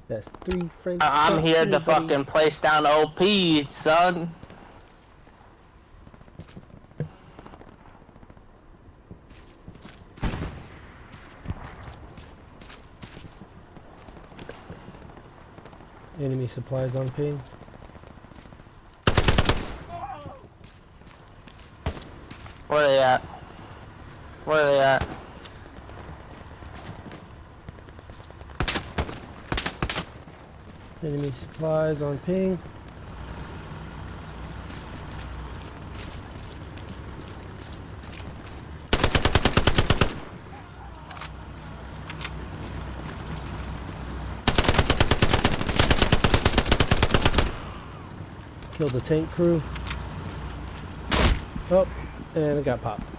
That's 3 friends. I'm here to fucking place down OP, son. Enemy supplies on ping. Where are they at? Where are they at? Enemy supplies on ping. Killed the tank crew. Oh, and it got popped.